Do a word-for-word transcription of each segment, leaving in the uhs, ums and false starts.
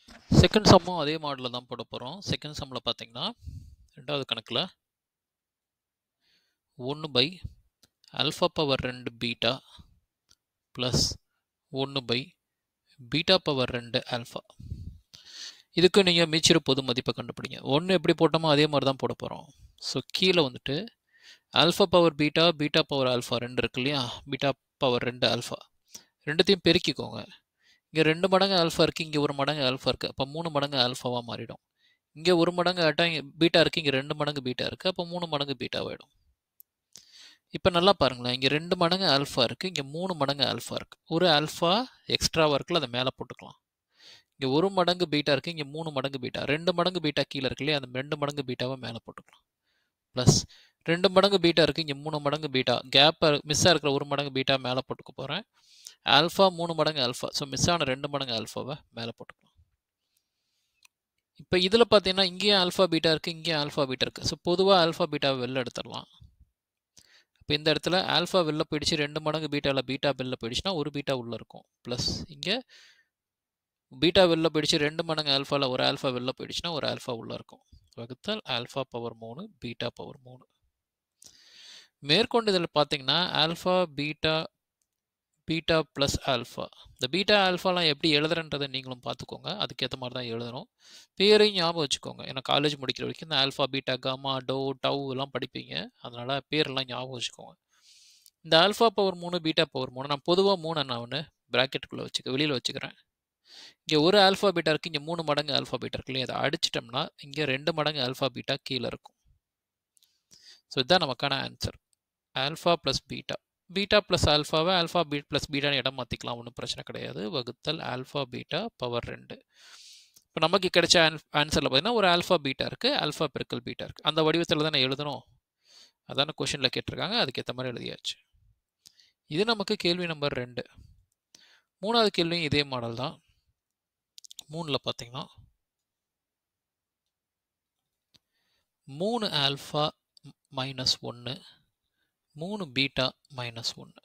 Second சம்மும் அதே மாடலில் தான் போட போகிறோம். செகண்ட் சம்மில் பார்த்தீங்கன்னா ரெண்டாவது கணக்கில் ஒன்று பை ஆல்ஃபா பவர் ரெண்டு பீட்டா ப்ளஸ் ஒன்று பை பீட்டா பவர் ரெண்டு ஆல்ஃபா. இதுக்கு நீங்கள் மீச்சிறு பொது மதிப்பை கண்டுபிடிங்க. ஒன்று எப்படி போட்டோமோ அதே மாதிரி தான் போட போகிறோம். ஸோ கீழே வந்துட்டு alpha power beta beta power alpha ரெண்டு இருக்கு இல்லையா, பீட்டா பவர் ரெண்டு ஆல்ஃபா ரெண்டுத்தையும் பெருக்கிக்கோங்க. இங்கே ரெண்டு மடங்கு ஆல்ஃபா இருக்குது, இங்கே ஒரு மடங்கு ஆல்ஃபா இருக்குது, அப்போ மூணு மடங்கு ஆல்ஃபாவாக மாறிடும். இங்கே ஒரு மடங்கு ஆட்டா இங்கே பீட்டா இருக்குது, இங்கே ரெண்டு மடங்கு பீட்டா இருக்குது, அப்போ மூணு மடங்கு பீட்டாவாயிடும். இப்போ நல்லா பாருங்களேன், இங்கே ரெண்டு மடங்கு ஆல்ஃபா இருக்குது, இங்கே மூணு மடங்கு ஆல்ஃபா இருக்குது. ஒரு ஆல்ஃபா எக்ஸ்ட்ராவாக இருக்குல்ல, அதை மேலே போட்டுக்கலாம். இங்கே ஒரு மடங்கு பீட்டா இருக்குது, இங்கே மூணு மடங்கு பீட்டா, ரெண்டு மடங்கு பீட்டா கீழே இருக்கு இல்லையா, அந்த ரெண்டு மடங்கு பீட்டாவை மேலே போட்டுக்கலாம். ப்ளஸ் ரெண்டு மடங்கு பீட்டா இருக்குது, இங்கே மூணு மடங்கு பீட்டா, கேப்பை மிஸ்ஸாக இருக்கிற ஒரு மடங்கு பீட்டா மேலே போட்டுக்க போகிறேன். ஆல்ஃபா மூணு மடங்கு ஆல்ஃபா, ஸோ மிஸ் ஆன ரெண்டு மடங்கு ஆல்ஃபாவை மேலே போட்டுக்கலாம். இப்போ இதில் பார்த்தீங்கன்னா இங்கேயும் ஆல்ஃபா பீட்டா இருக்குது, இங்கேயும் ஆல்ஃபா பீட்டா இருக்குது. ஸோ பொதுவாக ஆல்ஃபா பீட்டாவை வெளில எடுத்துடலாம். இப்போ இந்த இடத்துல ஆல்ஃபா வெளில போயிடுச்சு, ரெண்டு மடங்கு பீட்டாவில் பீட்டா வெளில போயிடுச்சுன்னா ஒரு பீட்டா உள்ளே இருக்கும். ப்ளஸ் இங்கே பீட்டா வெளில போயிடுச்சு, ரெண்டு மடங்கு ஆல்ஃபாவில் ஒரு ஆல்ஃபா வெளில போயிடுச்சுன்னா ஒரு ஆல்ஃபா உள்ளே இருக்கும். வகுத்தல் ஆல்ஃபா பவர் மூணு பீட்டா பவர் மூணு. மேற்கொண்டு இதில் பார்த்தீங்கன்னா alpha beta beta plus alpha, இந்த பீட்டா ஆல்ஃபாலாம் எப்படி எழுதுறன்றதை நீங்களும் பார்த்துக்கோங்க. அதுக்கேற்ற மாதிரி தான் எழுதணும். பேரையும் ஞாபகம் வச்சுக்கோங்க. ஏன்னா காலேஜ் முடிக்கிற வரைக்கும் இந்த alpha beta gamma tau tau எல்லாம் படிப்பீங்க. அதனால் பேரெல்லாம் ஞாபகம் வச்சுக்கோங்க. இந்த ஆல்ஃபா பவர் மூணு பீட்டா பவர் மூணு நான் பொதுவாக மூணு நான் ஒன்று ப்ராக்கெட்டுக்குள்ளே வச்சுக்க வெளியில் வச்சுக்கிறேன். இங்கே ஒரு ஆல்ஃபா பீட்டா இருக்குது, இங்கே மூணு மடங்கு ஆல்ஃபா பீட்டா இருக்கு இல்லையா, அதை அடிச்சிட்டோம்னா இங்கே ரெண்டு மடங்கு ஆல்ஃபா பீட்டா கீழே இருக்கும். ஸோ இதுதான் நமக்கான answer. Alpha plus beta, beta plus ஆல்ஃபாவை ஆல்ஃபா பீட் ப்ளஸ் பீட்டான்னு இடம் மாற்றிக்கலாம், ஒன்றும் பிரச்சனை கிடையாது. வகுத்தல் ஆல்ஃபா பீட்டா பவர் ரெண்டு. இப்போ நமக்கு கிடைச்ச ஆன்சரில் பார்த்தீங்கன்னா ஒரு ஆல்ஃபா பீட்டா இருக்குது, ஆல்ஃபா பெருக்கல் பீட்டா இருக்குது. அந்த வடிவத்தில் தானே எழுதணும், அதான கொஷனில் கேட்டிருக்காங்க, அதுக்கேற்ற மாதிரி எழுதியாச்சு. இது நமக்கு கேள்வி நம்பர் ரெண்டு. மூணாவது கேள்வியும் இதே மாடல் தான். மூணில் பார்த்தீங்கன்னா மூணு ஆல்ஃபா மைனஸ் ஒன்று மூணு பீட்டா மைனஸ் ஒன்று.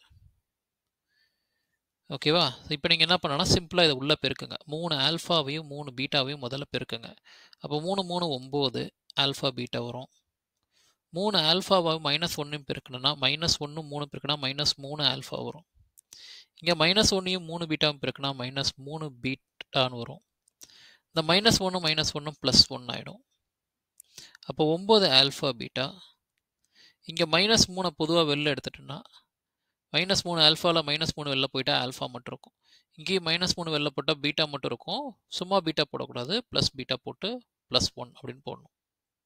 ஓகேவா? இப்போ நீங்கள் என்ன பண்ணலாம், சிம்பிளாக இதை உள்ளே பெருக்குங்க. மூணு ஆல்ஃபாவையும் மூணு பீட்டாவையும் முதல்ல பெருக்குங்க. அப்போ மூணு மூணு ஒம்பது ஆல்ஃபா பீட்டா வரும். மூணு ஆல்ஃபாவை மைனஸ் ஒன்றையும் பெருக்கணும்னா மைனஸ் ஒன்று மூணு பெருக்குனா மைனஸ் மூணு ஆல்ஃபா வரும். இங்கே மைனஸ் ஒன்றையும் மூணு பீட்டாவும் பெருக்குனா மைனஸ் மூணு பீட்டான்னு வரும். இந்த மைனஸ் ஒன்று மைனஸ் ஒன்று ப்ளஸ் ஒன்று ஆகிடும். அப்போ ஒம்பது ஆல்ஃபா பீட்டா. இங்கே மைனஸ் மூணை பொதுவாக வெளில எடுத்துட்டோன்னா மைனஸ் மூணு ஆல்ஃபாவில் மைனஸ் மூணு வெளில போயிட்டால் ஆல்ஃபா மட்டும் இருக்கும். இங்கேயும் மைனஸ் மூணு வெளில போட்டால் பீட்டா மட்டும் இருக்கும். சும்மா பீட்டா போடக்கூடாது, ப்ளஸ் பீட்டா போட்டு ப்ளஸ் ஒன் அப்படின்னு போடணும்.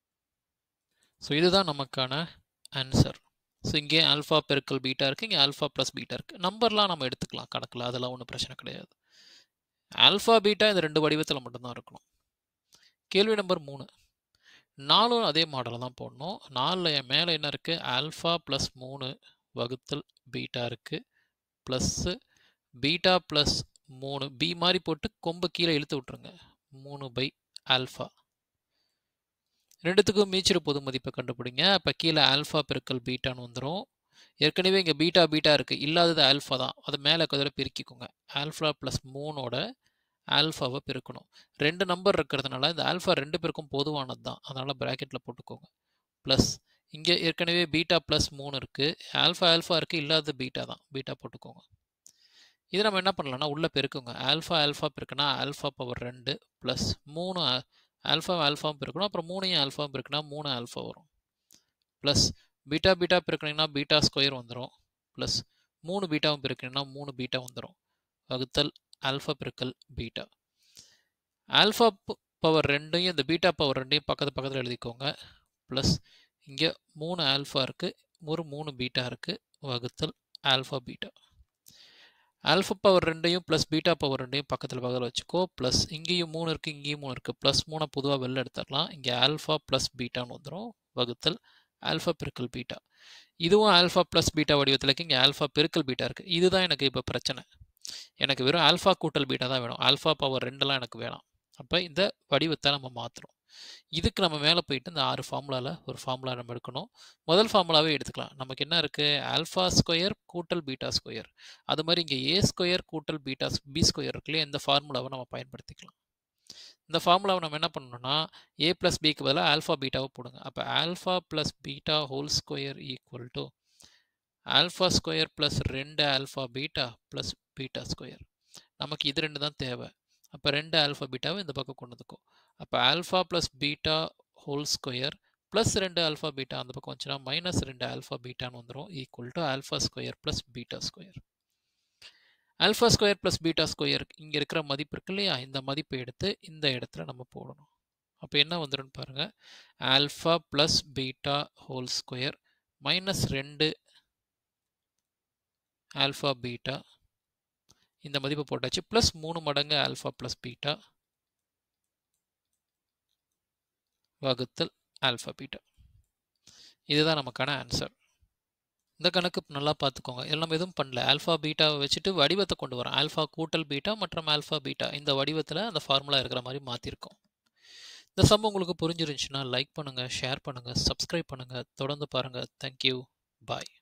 ஸோ இதுதான் நமக்கான ஆன்சர். ஸோ இங்கே ஆல்ஃபா பெருக்கல் பீட்டா இருக்குது, இங்கே ஆல்ஃபா ப்ளஸ் பீட்டா இருக்குது. நம்பர்லாம் நம்ம எடுத்துக்கலாம் கணக்கில், அதெல்லாம் ஒன்றும் பிரச்சனை கிடையாது. ஆல்ஃபா பீட்டா இந்த ரெண்டு வடிவத்தில் மட்டும்தான் இருக்கணும். கேள்வி நம்பர் மூணு. நாலும் அதே மாடலில் தான் போடணும். நாலில் என் மேலே என்ன இருக்குது, ஆல்ஃபா ப்ளஸ் மூணு வகுத்தல் பீட்டா இருக்குது, ப்ளஸ்ஸு பீட்டா ப்ளஸ் மூணு பி மாதிரி போட்டு கொம்பு கீழே இழுத்து விட்ருங்க, மூணு பை ஆல்ஃபா. ரெண்டுத்துக்கும் மீச்சிறு பொது மதிப்பை கண்டுபிடிங்க. அப்போ கீழே ஆல்ஃபா பெருக்கல் பீட்டான்னு வந்துடும். ஏற்கனவே இங்கே பீட்டா பீட்டா இருக்குது, இல்லாதது ஆல்ஃபா தான், அதை மேலே கதிர பிரிக்கிக்கோங்க. ஆல்ஃபா ப்ளஸ் மூணோட ஆல்ஃபாவை பெருக்கணும். ரெண்டு நம்பர் இருக்கிறதுனால இந்த ஆல்ஃபா ரெண்டு பேருக்கும் பொதுவானது தான், அதனால் ப்ராக்கெட்டில் போட்டுக்கோங்க. ப்ளஸ் இங்கே ஏற்கனவே பீட்டா ப்ளஸ் மூணு இருக்குது, ஆல்ஃபா ஆல்ஃபா இருக்குது, இல்லாதது பீட்டா தான், பீட்டா போட்டுக்கோங்க. இது நம்ம என்ன பண்ணலாம்னா உள்ளே பெருக்குங்க. ஆல்ஃபா ஆல்ஃபா பெருக்குனா ஆல்ஃபா பவர் ரெண்டு ப்ளஸ் மூணு ஆல்ஃபா ஆல்ஃபாவும் பெருக்கணும், அப்புறம் மூணையும் ஆல்ஃபாவும் பெருக்குனா மூணு ஆல்ஃபா வரும். ப்ளஸ் பீட்டா பீட்டா பெருக்கினீங்கன்னா பீட்டா ஸ்கொயர் வந்துடும், ப்ளஸ் மூணு பீட்டாவும் பெருக்கினீங்கன்னா மூணு பீட்டா வந்துடும். வகுத்தல் ஆல்ஃபா பெருக்கல் பீட்டா. ஆல்ஃபா பவர் ரெண்டையும் இந்த பீட்டா பவர் ரெண்டையும் பக்கத்து பக்கத்தில் எழுதிக்கோங்க. ப்ளஸ் இங்கே மூணு ஆல்ஃபா இருக்குது, ஒரு மூணு பீட்டா இருக்குது, வகுத்தல் ஆல்ஃபா பீட்டா. ஆல்ஃபா பவர் ரெண்டையும் ப்ளஸ் பீட்டா பவர் ரெண்டையும் பக்கத்தில் பக்கத்தில் வச்சுக்கோ. ப்ளஸ் இங்கேயும் மூணு இருக்குது, இங்கேயும் மூணு இருக்குது, ப்ளஸ் மூணை பொதுவாக வெளில எடுத்துடலாம். இங்கே ஆல்ஃபா ப்ளஸ் பீட்டான்னு வந்துடும், வகுத்தல் ஆல்ஃபா பெருக்கல் பீட்டா. இதுவும் ஆல்ஃபா ப்ளஸ் பீட்டா வடிவத்தில் இருக்குது, இங்கே ஆல்ஃபா பெருக்கல் பீட்டா இருக்குது. இதுதான் எனக்கு இப்போ பிரச்சனை. எனக்கு வெறும் ஆல்ஃபா கூட்டல் பீட்டா தான் வேணும், ஆல்ஃபா பவர் ரெண்டெல்லாம் எனக்கு வேணாம். அப்போ இந்த வடிவத்தை நம்ம மாற்றணும். இதுக்கு நம்ம மேலே போயிட்டு இந்த ஆறு ஃபார்முலாவில் ஒரு ஃபார்முலா நம்ம எடுக்கணும். முதல் ஃபார்முலாவே எடுத்துக்கலாம். நமக்கு என்ன இருக்குது, ஆல்ஃபா ஸ்கொயர் கூட்டல் பீட்டா ஸ்கொயர். அது மாதிரி இங்கே ஏ ஸ்கொயர் கூட்டல் பீட்டா பி ஸ்கொயர் இருக்குல்லையே, இந்த ஃபார்முலாவை நம்ம பயன்படுத்திக்கலாம். இந்த ஃபார்முலாவை நம்ம என்ன பண்ணணும்னா ஏ ப்ளஸ் பிக்கு பதிலாக ஆல்ஃபா பீட்டாவை போடுங்க. அப்போ alpha plus beta whole square equal to alpha square plus ரெண்டு alpha beta plus beta square. நமக்கு இது ரெண்டு தான் தேவை. அப்போ ரெண்டு ஆல்ஃபா பீட்டாவை இந்த பக்கம் கொண்டு வந்துக்கும். அப்போ alpha plus beta whole square plus ரெண்டு ஆல்ஃபா பீட்டா அந்த பக்கம் வந்துச்சுன்னா மைனஸ் ரெண்டு ஆல்ஃபா பீட்டான்னு வந்துடும் equal to alpha square plus beta square. Alpha square plus beta square இங்கே இருக்கிற மதிப்பு இருக்கு இல்லையா, இந்த மதிப்பை எடுத்து இந்த இடத்துல நம்ம போடணும். அப்போ என்ன வந்துடும் பாருங்க, alpha plus beta whole square minus ரெண்டு ஆல்ஃபா பீட்டா இந்த மதிப்பை போட்டாச்சு ப்ளஸ் மூணு மடங்கு ஆல்ஃபா ப்ளஸ் பீட்டா வகுத்தல் ஆல்ஃபா பீட்டா. இதுதான் நமக்கான ஆன்சர். இந்த கணக்கு நல்லா பார்த்துக்கோங்க. இதில் நம்ம எதுவும் பண்ணல, ஆல்ஃபா பீட்டாவை வச்சுட்டு வடிவத்தை கொண்டு வரோம். ஆல்ஃபா கூட்டல் பீட்டா மற்றும் ஆல்ஃபா பீட்டா இந்த வடிவத்தில் அந்த ஃபார்முலா இருக்கிற மாதிரி மாற்றிருக்கோம். இந்த சம்பவம் உங்களுக்கு புரிஞ்சிருந்துச்சுன்னா லைக் பண்ணுங்கள், ஷேர் பண்ணுங்கள், சப்ஸ்கிரைப் பண்ணுங்கள், தொடர்ந்து பாருங்கள். தேங்க்யூ, பாய்.